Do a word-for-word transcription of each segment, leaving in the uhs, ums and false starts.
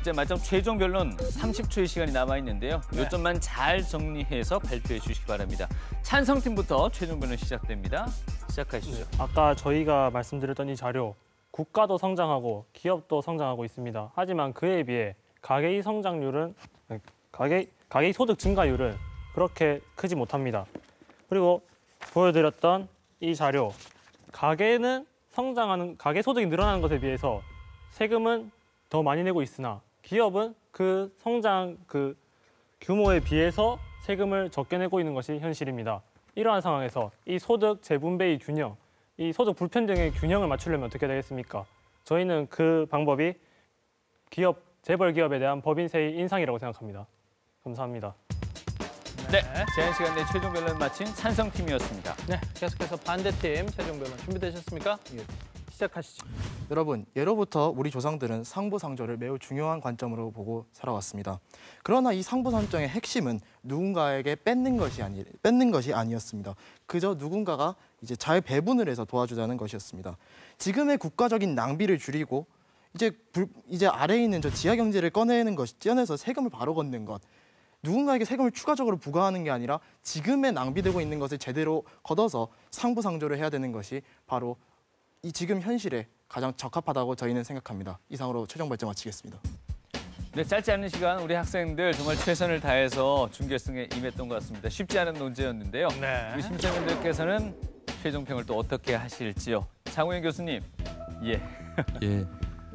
이제 마지막 최종 변론 삼십 초의 시간이 남아 있는데요. 네. 요점만 잘 정리해서 발표해 주시기 바랍니다. 찬성팀부터 최종 변론 시작됩니다. 시작하시죠. 아까 저희가 말씀드렸던 이 자료, 국가도 성장하고 기업도 성장하고 있습니다. 하지만 그에 비해 가계의 성장률은 가계 가계의 소득 증가율은 그렇게 크지 못합니다. 그리고 보여드렸던 이 자료, 가계는 성장하는 가계 소득이 늘어나는 것에 비해서 세금은 더 많이 내고 있으나 기업은 그 성장 그 규모에 비해서 세금을 적게 내고 있는 것이 현실입니다. 이러한 상황에서 이 소득 재분배의 균형, 이 소득 불평등의 균형을 맞추려면 어떻게 되겠습니까? 저희는 그 방법이 기업, 재벌 기업에 대한 법인세의 인상이라고 생각합니다. 감사합니다. 네, 제한 시간 내 최종 변론 마친 찬성팀이었습니다. 네, 계속해서 반대팀 최종 변론 준비되셨습니까? 예. 시작하시죠. 여러분, 예로부터 우리 조상들은 상부상조를 매우 중요한 관점으로 보고 살아왔습니다. 그러나 이 상부상조의 핵심은 누군가에게 뺏는 것이 아니 뺏는 것이 아니었습니다. 그저 누군가가 이제 잘 배분을 해서 도와주자는 것이었습니다. 지금의 국가적인 낭비를 줄이고 이제 불, 이제 아래에 있는 저 지하 경제를 꺼내는 것, 떼어내서 세금을 바로 걷는 것. 누군가에게 세금을 추가적으로 부과하는 게 아니라 지금의 낭비되고 있는 것을 제대로 걷어서 상부상조를 해야 되는 것이 바로 이 지금 현실에 가장 적합하다고 저희는 생각합니다. 이상으로 최종 발전 마치겠습니다. 네, 짧지 않은 시간 우리 학생들 정말 최선을 다해서 준결승에 임했던 것 같습니다. 쉽지 않은 논제였는데요. 네. 우리 심사위원들께서는 최종평을 또 어떻게 하실지요? 장우영 교수님, 예. 예,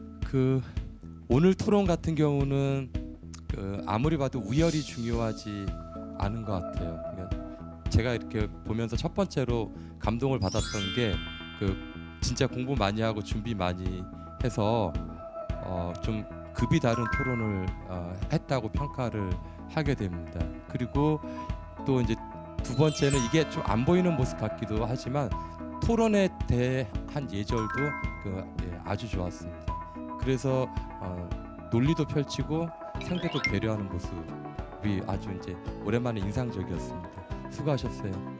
그 오늘 토론 같은 경우는 그 아무리 봐도 우열이 중요하지 않은 것 같아요. 그러니까 제가 이렇게 보면서 첫 번째로 감동을 받았던 게 그 진짜 공부 많이 하고 준비 많이 해서 어, 좀 급이 다른 토론을 어, 했다고 평가를 하게 됩니다. 그리고 또 이제 두 번째는 이게 좀 안 보이는 모습 같기도 하지만 토론에 대한 예절도 그, 예, 아주 좋았습니다. 그래서 어, 논리도 펼치고 상대도 배려하는 모습이 아주 이제 오랜만에 인상적이었습니다. 수고하셨어요.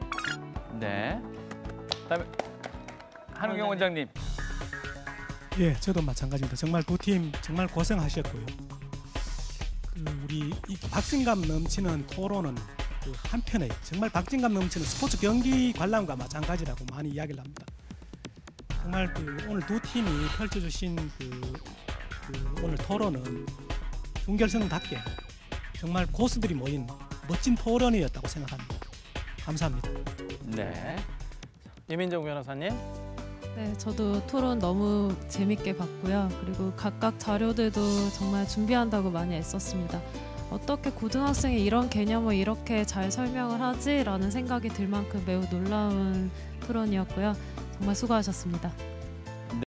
네. 다음에 한우경 원장님. 예, 저도 마찬가지입니다. 정말 두 팀 정말 고생하셨고요. 그 우리 이 박진감 넘치는 토론은 그 한편에 정말 박진감 넘치는 스포츠 경기 관람과 마찬가지라고 많이 이야기를 합니다. 정말 그 오늘 두 팀이 펼쳐주신 그, 그 오늘 토론은 준결승답게 정말 고수들이 모인 멋진 토론이었다고 생각합니다. 감사합니다. 네. 이민정 변호사님. 네, 저도 토론 너무 재밌게 봤고요. 그리고 각각 자료들도 정말 준비한다고 많이 애썼습니다. 어떻게 고등학생이 이런 개념을 이렇게 잘 설명을 하지라는 생각이 들 만큼 매우 놀라운 토론이었고요. 정말 수고하셨습니다.